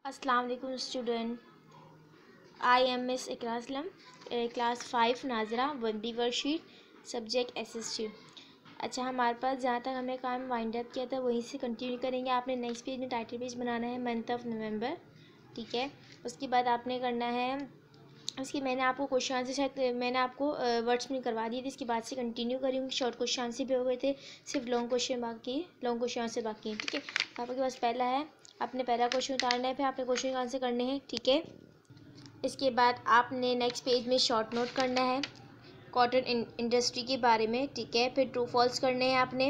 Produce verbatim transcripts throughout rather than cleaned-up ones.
अस्सलाम वालेकुम student, I am miss Iqra Aslam, class five नाजरा one B worksheet subject S S T. अच्छा, हमारे पास जहाँ तक हमने काम वाइंड अप किया था वहीं से कंटिन्यू करेंगे। आपने नेक्स्ट पेज में टाइटल पेज बनाना है मंथ ऑफ नवंबर, ठीक है। उसके बाद आपने करना है, उसकी मैंने आपको क्वेश्चन आंसर शायद मैंने आपको वर्ड्स में करवा दिए थे, इसके बाद से कंटिन्यू करूँगी। शॉर्ट क्वेश्चन आंसर भी हो गए थे, सिर्फ लॉन्ग क्वेश्चन बाकी लॉन्ग क्वेश्चन आंसर बाकी है, ठीक है। आपके पास पहला है, आपने पहला क्वेश्चन उतारना है, फिर आपने क्वेश्चन का आंसर करने हैं, ठीक है। इसके बाद आपने नेक्स्ट पेज में शॉर्ट नोट करना है कॉटन इंडस्ट्री के बारे में, ठीक है। फिर ट्रू फॉल्स करने हैं आपने।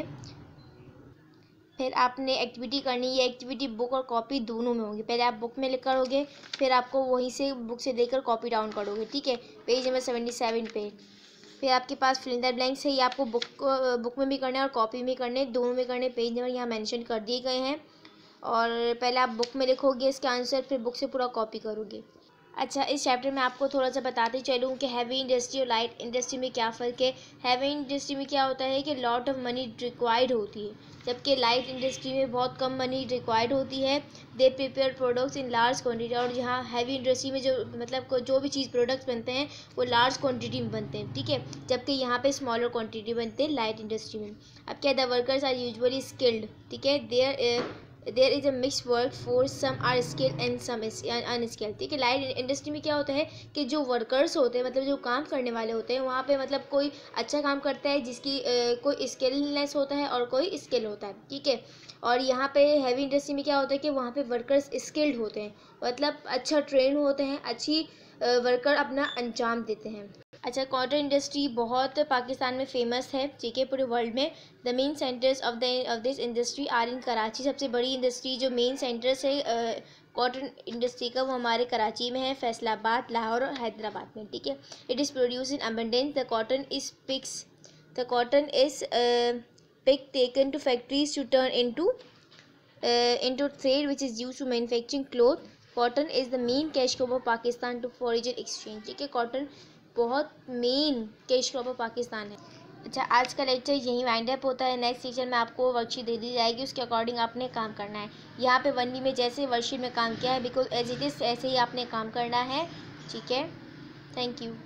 फिर आपने एक्टिविटी करनी है, एक्टिविटी बुक और कॉपी दोनों में होगी। पहले आप बुक में लिख करोगे, फिर आपको वहीं से बुक से देकर कॉपी डाउन करोगे, ठीक है। पेज नंबर सेवेंटी सेवन पे फिर आपके पास फिल इन द ब्लैंक्स है, ये आपको बुक बुक में भी करना है और कॉपी में करने, दोनों में करने। पेज नंबर यहाँ मेंशन कर दिए गए हैं और पहले आप बुक में लिखोगे इसका आंसर, फिर बुक से पूरा कॉपी करोगे। अच्छा, इस चैप्टर में आपको थोड़ा सा बताते चलूँ कि हैवी इंडस्ट्री और लाइट इंडस्ट्री में क्या फ़र्क है। हैवी इंडस्ट्री में क्या होता है कि लॉट ऑफ मनी रिक्वायर्ड होती है, जबकि लाइट इंडस्ट्री में बहुत कम मनी रिक्वायर्ड होती है। They prepare products in large quantity, और यहाँ हैवी इंडस्ट्री में जो मतलब जो भी चीज़ प्रोडक्ट्स बनते हैं वो लार्ज क्वांटिटी में बनते हैं, ठीक है, जबकि यहाँ पे स्मॉलर क्वांटिटी बनते हैं लाइट इंडस्ट्री में। अब क्या, the workers are usually skilled, ठीक है, there there is a mix work force, some are skilled and some unskilled, ठीक है। लाइट इंडस्ट्री में क्या होता है कि जो वर्कर्स होते हैं, मतलब जो काम करने वाले होते हैं, वहाँ पे मतलब कोई अच्छा काम करता है जिसकी uh, कोई स्किलनेस होता है और कोई स्किल होता है, ठीक है। और यहाँ पे हैवी इंडस्ट्री में क्या होता है कि वहाँ पे वर्कर्स स्किल्ड होते हैं, मतलब अच्छा ट्रेन होते हैं, अच्छी वर्कर uh, अपना अंजाम देते हैं। अच्छा, कॉटन इंडस्ट्री बहुत पाकिस्तान में फेमस है, ठीक है, पूरे वर्ल्ड में। The main centres of the of this industry are in Karachi. सबसे बड़ी इंडस्ट्री जो मेन सेंटर्स है कॉटन इंडस्ट्री का वो हमारे कराची में है, फैसलाबाद, लाहौर और हैदराबाद में, ठीक है। It is produce in abundance. The cotton is picks the cotton is pick taken to factories to turn into into thread which is used to manufacturing cloth. Cotton is the main cash crop of Pakistan to foreign exchange, ठीक है। Cotton बहुत main cash crop of Pakistan है। अच्छा, आज का lecture यहीं wind up होता है। नेक्स्ट लेक्चर में आपको वर्कशीट दे दी जाएगी, उसके अकॉर्डिंग आपने काम करना है। यहाँ पे वन बी में जैसे वर्कशीट में काम किया है, बिकॉज एज इट इज़ ऐसे ही आपने काम करना है, ठीक है। Thank you.